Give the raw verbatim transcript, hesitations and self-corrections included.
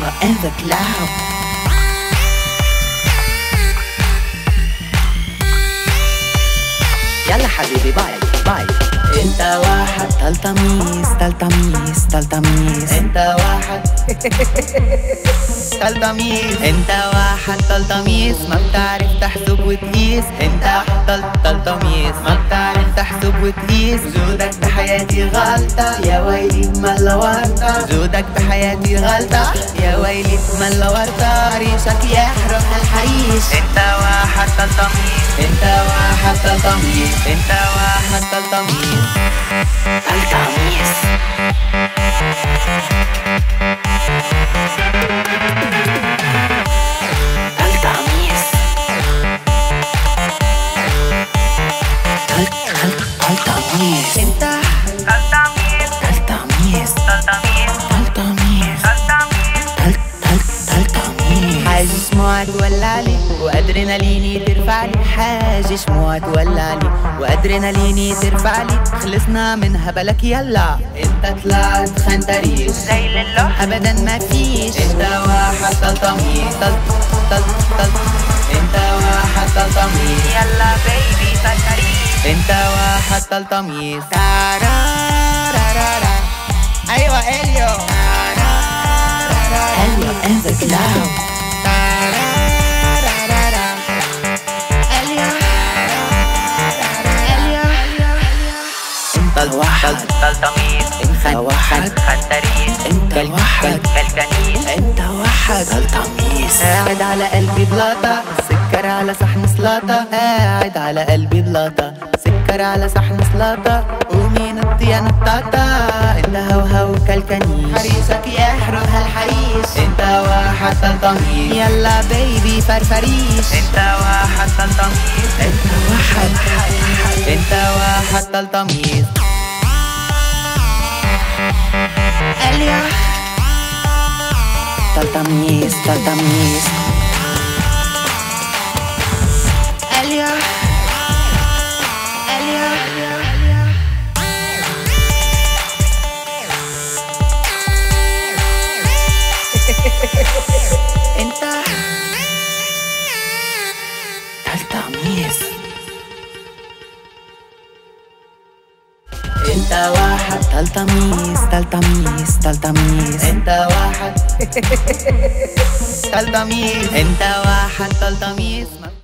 أيوة in the cloud. يلا حبيبي باي باي. انت واحد تلتميس تلتميس تلتميس. انت واحد تلتميس. انت واحد تلتميس ما بتعرف تحسب وتقيس. انت واحد تلتميس ما بتعرف تحسب وتقيس. زودك بحياتي غلطة يا ويلي ملا ورطة. زودك بحياتي غلطة يا ويلي ملا ورطة. ريشك يحرق الحريش. انت واحد تلتميس. انت واحد تلتميس. انت واحد تلتميس. تلتميس. تلتميس. تلتميس. انت تلتميس. تلتميس. تلتميس. تلتميس. حاجة شموع تولعلي وادريناليني ترفعلي. حاجة شموع تولعلي وادريناليني ترفعلي. خلصنا من هبلك يلا. انت طلعت خنتريش زي اللوح ابدا ما فيش. انت واحد تلتميس. تل تل تل. انت واحد تلتميس. يلا بيبي خنتريش. انت واحد تلتميس. تارارارارا. ايوه اليو. اليو in the cloud. انت واحد تلتميس. انت واحد خنتريس. انت واحد كالكنيس. انت واحد تلتميس. قاعد على قلبي بلاطة سكر على صحن سلاطة. قاعد على قلبي بلاطة سكر على صحن سلاطة. قومي نطي يا نطاطة. انت هوهو كالكنيس. حريصك يحرق هالحريش. انت واحد تلتميس. يلا بيبي فرفريش. انت واحد تلتميس. انت واحد. انت واحد تلتميس. اليا تلتميس. تلتميس. اليا اليا. انت تلتميس. انت واحد تلتميس. تلتميس. تلتميس. انت واحد تلتميس. انت واحد تلتميس.